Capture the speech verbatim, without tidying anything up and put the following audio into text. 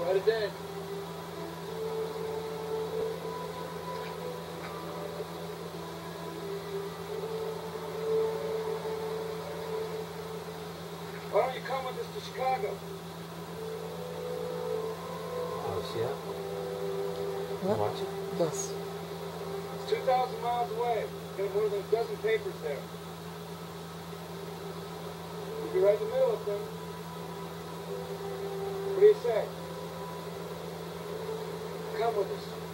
Headed in. Why don't you come with us to Chicago? Oh, see that? What? Watch it. Yes. It's two thousand miles away. Got more than a dozen papers there. You'll be right in the middle of them. What do you say? Come with us.